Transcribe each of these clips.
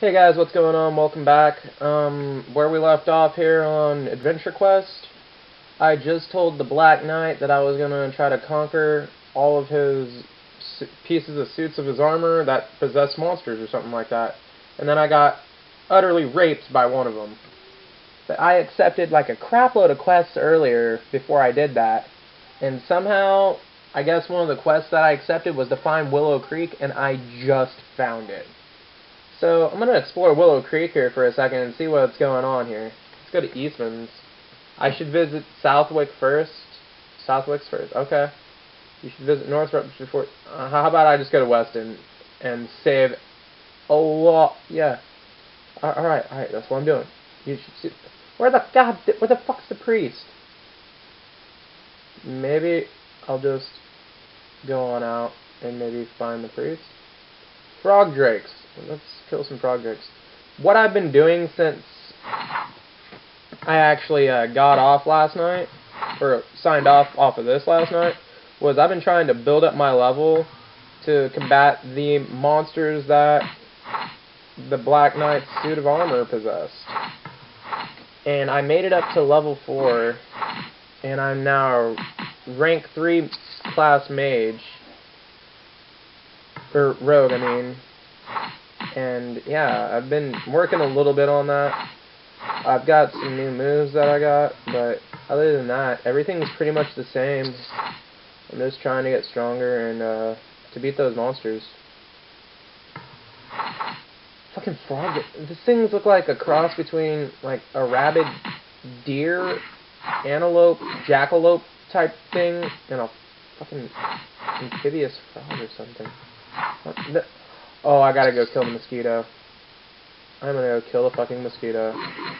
Hey guys, what's going on? Welcome back. Where we left off here on Adventure Quest, I just told the Black Knight that I was gonna try to conquer all of his pieces of suits of his armor that possess monsters or something like that. And then I got utterly raped by one of them. But I accepted like a crapload of quests earlier before I did that. And somehow, I guess one of the quests that I accepted was to find Willow Creek, and I just found it. So, I'm going to explore Willow Creek here for a second and see what's going on here. Let's go to Eastman's. I should visit Southwick first. Southwick's first, okay. You should visit Northrop before... how about I just go to Weston and save a lot... Yeah. Alright, that's what I'm doing. You should see... where the fuck's the priest? Maybe I'll just go on out and maybe find the priest. Frog drakes. Let's kill some frog drakes. What I've been doing since I actually got off last night, or signed off of this last night, was I've been trying to build up my level to combat the monsters that the Black Knight's suit of armor possessed. And I made it up to level 4, and I'm now rank 3 class mage. Or rogue, I mean. And yeah, I've been working a little bit on that. I've got some new moves that I got, but other than that, everything's pretty much the same. I'm just trying to get stronger and to beat those monsters. Fucking frog. These things look like a cross between like a rabid deer, antelope, jackalope type thing, and a fucking amphibious frog or something. Oh, I gotta go kill the mosquito. I'm gonna go kill the fucking mosquito.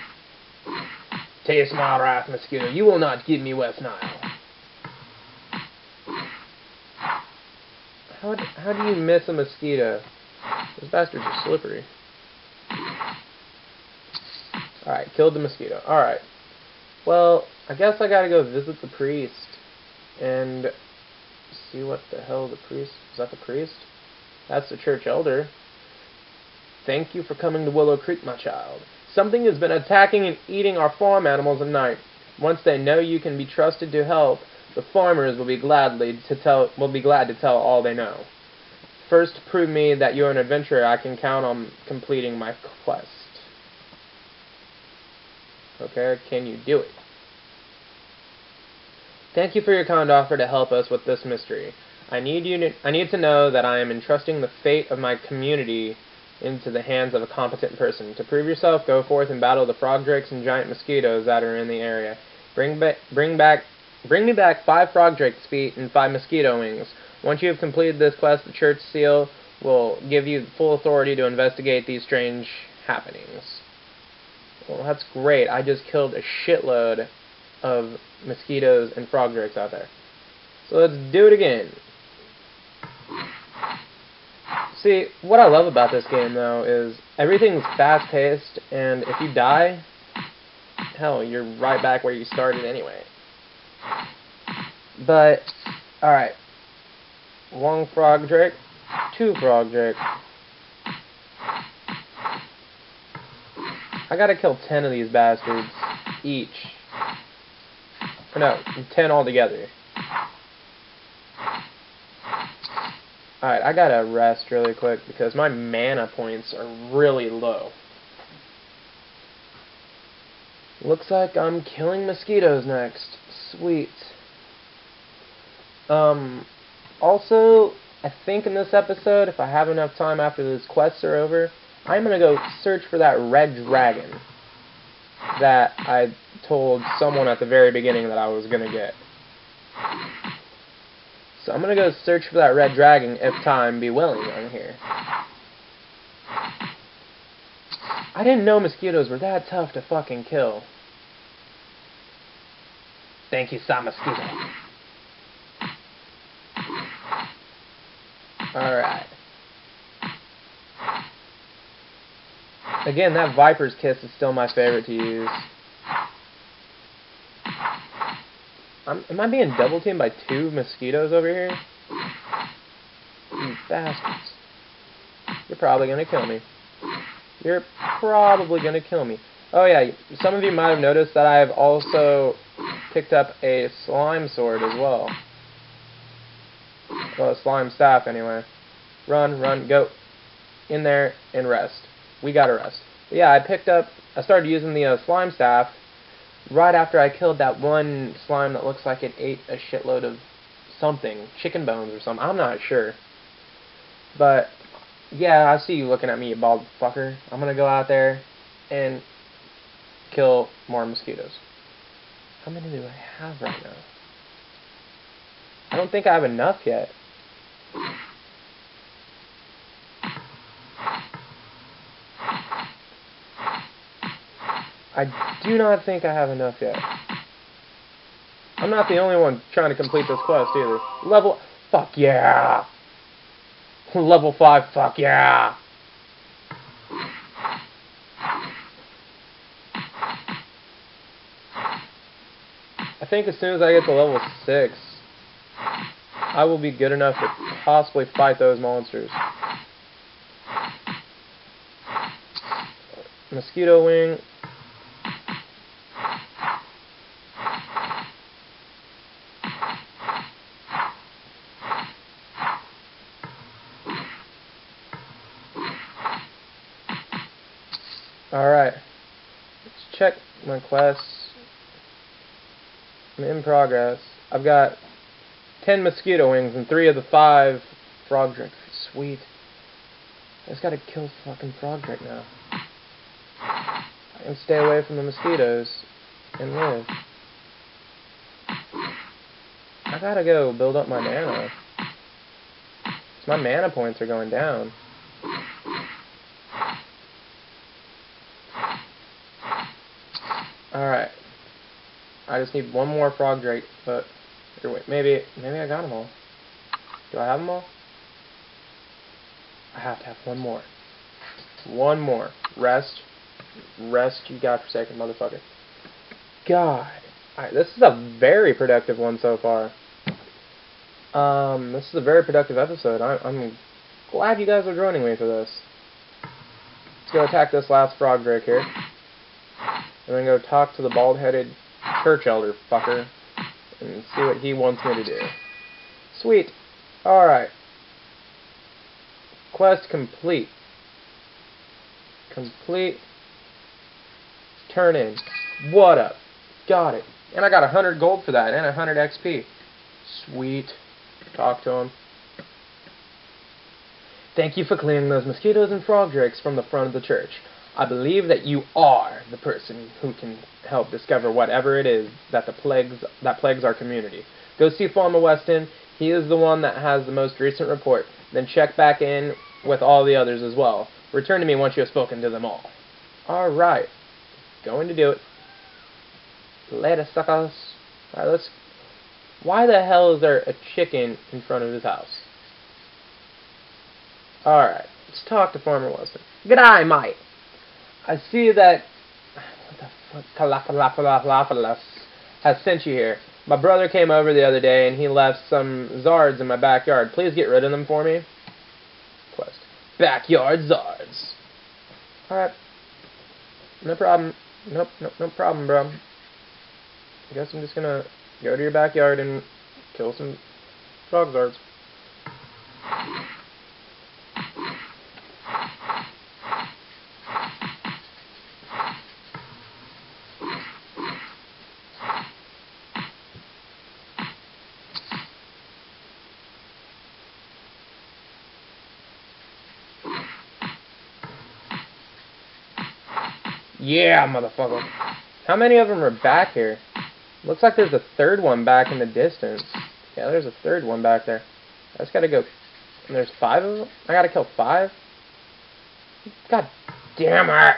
Taste my wrath, mosquito. You will not give me West Nile. How do you miss a mosquito? Those bastards are slippery. Alright, killed the mosquito. Alright. Well, I guess I gotta go visit the priest and see what the hell the priest... Is that the priest? That's the church elder. Thank you for coming to Willow Creek, my child. Something has been attacking and eating our farm animals at night. Once they know you can be trusted to help, the farmers will be glad to tell all they know. First, to prove me that you're an adventurer, I can count on completing my quest. Okay, can you do it? Thank you for your kind offer to help us with this mystery. I need to know that I am entrusting the fate of my community into the hands of a competent person. To prove yourself, go forth and battle the frog drakes and giant mosquitoes that are in the area. Bring me back 5 frog drakes' feet and 5 mosquito wings. Once you have completed this quest, the church seal will give you full authority to investigate these strange happenings. Well, that's great. I just killed a shitload of mosquitoes and frog drakes out there. So let's do it again. See, what I love about this game, though, is everything's fast-paced, and if you die, hell, you're right back where you started anyway. But, alright. 1 frog drake, 2 frog drake. I gotta kill 10 of these bastards each. Or no, 10 altogether. Alright, I gotta rest really quick because my mana points are really low. Looks like I'm killing mosquitoes next. Sweet. Also, I think in this episode, if I have enough time after these quests are over, I'm gonna go search for that red dragon that I told someone at the very beginning that I was gonna get. So I'm gonna go search for that red dragon if time be willing on here. I didn't know mosquitoes were that tough to fucking kill. Thank you, Sa Mosquito. Alright. Again, that Viper's Kiss is still my favorite to use. Am I being double teamed by 2 mosquitoes over here? You bastards. You're probably gonna kill me. You're probably going to kill me. Oh yeah, some of you might have noticed that I've also picked up a slime sword as well. Well, a slime staff anyway. Run, run, go. In there and rest. We gotta rest. But yeah, I started using the slime staff right after I killed that one slime that looks like it ate a shitload of something. Chicken bones or something. I'm not sure. But yeah, I see you looking at me, you bald fucker. I'm gonna go out there and kill more mosquitoes. How many do I have right now? I don't think I have enough yet. I do not think I have enough yet. I'm not the only one trying to complete this quest either. Fuck yeah! Level 5, fuck yeah! I think as soon as I get to level 6, I will be good enough to possibly fight those monsters. Mosquito wing. Alright. Let's check my quests. I'm in progress. I've got 10 mosquito wings and 3 of the 5 frog drake. Sweet. I just gotta kill fucking frog drake now. I can stay away from the mosquitoes and live. I gotta go build up my mana. My mana points are going down. Alright. I just need one more frog drake, but wait, maybe I got them all. Do I have them all? I have to have one more. One more. Rest, you godforsaken motherfucker. God. Alright, this is a very productive one so far. This is a very productive episode. I'm glad you guys are joining me for this. Let's go attack this last frog drake here. And then go talk to the bald-headed church elder fucker and see what he wants me to do. Sweet. Alright. Quest complete. Complete. Turn in. What up? Got it. And I got 100 gold for that and 100 XP. Sweet. Talk to him. Thank you for clearing those mosquitoes and frog drakes from the front of the church. I believe that you are the person who can help discover whatever it is that plagues our community. Go see Farmer Weston. He is the one that has the most recent report. Then check back in with all the others as well. Return to me once you have spoken to them all. Alright. Going to do it. Later, suckers. Alright, let's... Why the hell is there a chicken in front of his house? Alright. Let's talk to Farmer Weston. G'day, mate. I see that what the fuck has sent you here. My brother came over the other day and he left some Zards in my backyard. Please get rid of them for me. Quest. Backyard Zards. Alright. No problem. Nope, no problem, bro. I guess I'm just gonna go to your backyard and kill some frog Zards. Yeah, motherfucker. How many of them are back here? Looks like there's a third one back in the distance. Yeah, there's a third one back there. I just gotta go... And there's 5 of them? I gotta kill 5? God damn it!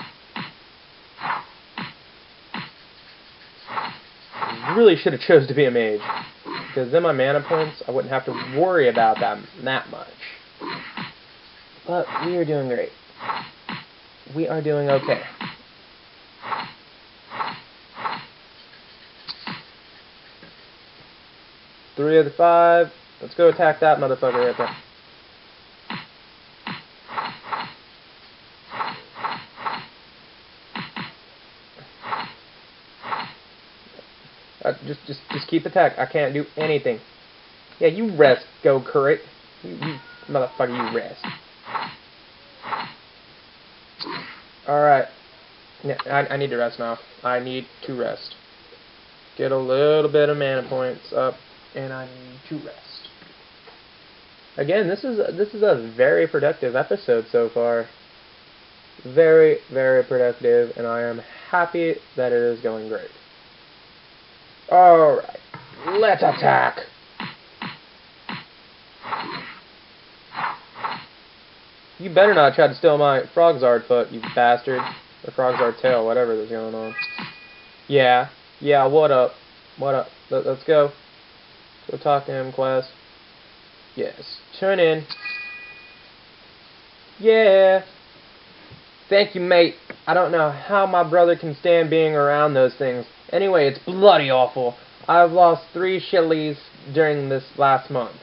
I really should have chose to be a mage. Because then my mana points, I wouldn't have to worry about that much. But we are doing great. We are doing okay. Three of the 5. Let's go attack that motherfucker right there. Just keep attack. I can't do anything. Yeah, you rest, Go Currit. You motherfucker, you rest. Alright. Yeah, I need to rest now. I need to rest. Get a little bit of mana points up, and I need to rest. Again, this is a very productive episode so far. Very, very productive, and I am happy that it is going great. Alright, let's attack! You better not try to steal my Frogzard foot, you bastard. Or Frogzard tail, whatever is going on. Yeah, what up? What up? Let's go. Go talk to him, Quest. Yes, turn in. Yeah. Thank you, mate. I don't know how my brother can stand being around those things. Anyway, it's bloody awful. I've lost 3 shillies during this last month.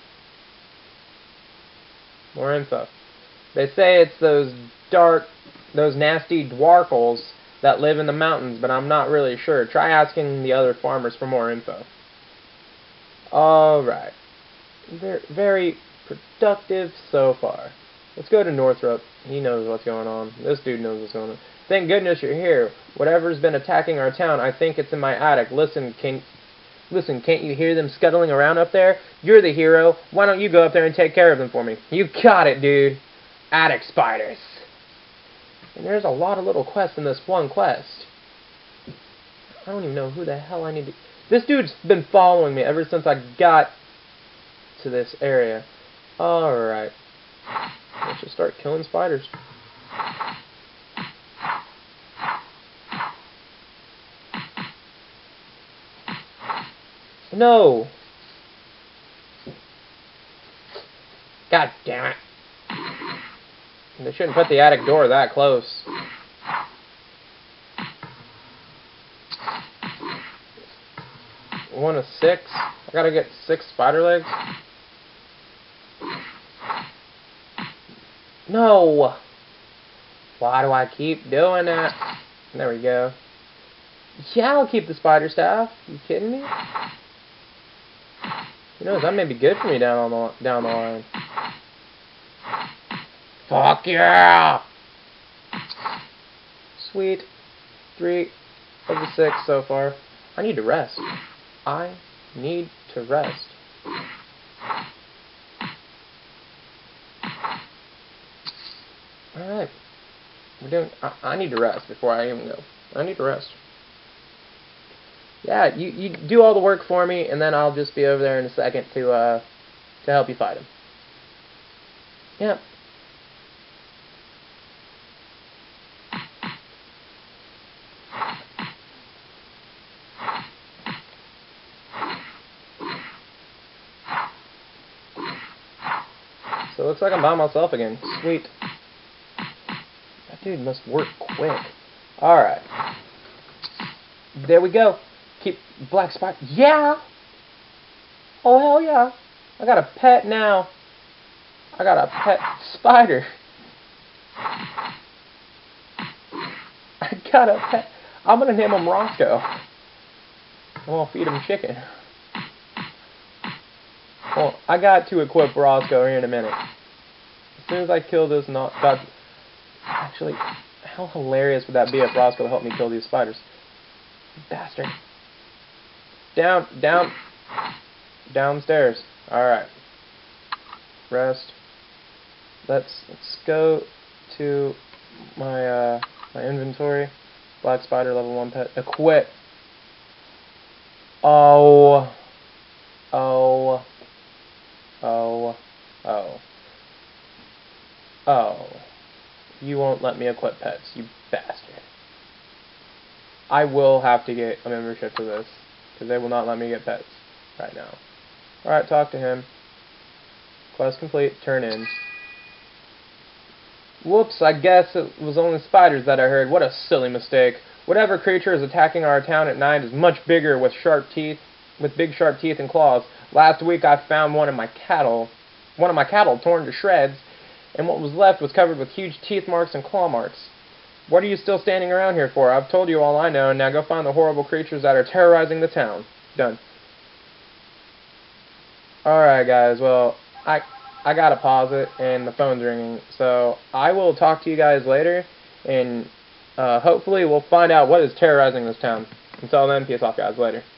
More info. They say it's those nasty dwarkles that live in the mountains, but I'm not really sure. Try asking the other farmers for more info. Alright. Very productive so far. Let's go to Northrop. He knows what's going on. This dude knows what's going on. Thank goodness you're here. Whatever's been attacking our town, I think it's in my attic. Listen, can't you hear them scuttling around up there? You're the hero. Why don't you go up there and take care of them for me? You got it, dude. Attic spiders. And there's a lot of little quests in this one quest. I don't even know who the hell I need to... This dude's been following me ever since I got to this area. Alright. Let's just start killing spiders. No! God damn it. They shouldn't put the attic door that close. 1 of 6? I gotta get 6 spider legs? No! Why do I keep doing that? There we go. Yeah, I'll keep the spider staff. You kidding me? You know, that may be good for me down the line. Fuck yeah! Sweet. 3 of the 6 so far. I need to rest. I need to rest. Alright. I need to rest before I even go. I need to rest. Yeah, you do all the work for me, and then I'll just be over there in a second to help you fight him. Yep. So it looks like I'm by myself again. Sweet. That dude must work quick. Alright. There we go. Keep black spot. Yeah! Oh, hell yeah. I got a pet now. I got a pet spider. I got a pet. I'm going to name him Roscoe. I'm going to feed him chicken. Well, I got to equip Roscoe here in a minute. As soon as I kill this actually, how hilarious would that be if Roscoe helped me kill these spiders? Bastard. Downstairs. Alright. Rest. Let's go to my my inventory. Black spider, level 1 pet. Equip. Oh. You won't let me equip pets, you bastard. I will have to get a membership to this, because they will not let me get pets right now. Alright, talk to him. Quest complete, turn in. Whoops, I guess it was only spiders that I heard. What a silly mistake. Whatever creature is attacking our town at night is much bigger with big sharp teeth and claws. Last week I found one of my cattle torn to shreds, and what was left was covered with huge teeth marks and claw marks. What are you still standing around here for? I've told you all I know, and now go find the horrible creatures that are terrorizing the town. Done. Alright guys, well, I gotta pause it, and the phone's ringing, so I will talk to you guys later, and hopefully we'll find out what is terrorizing this town. Until then, peace off guys, later.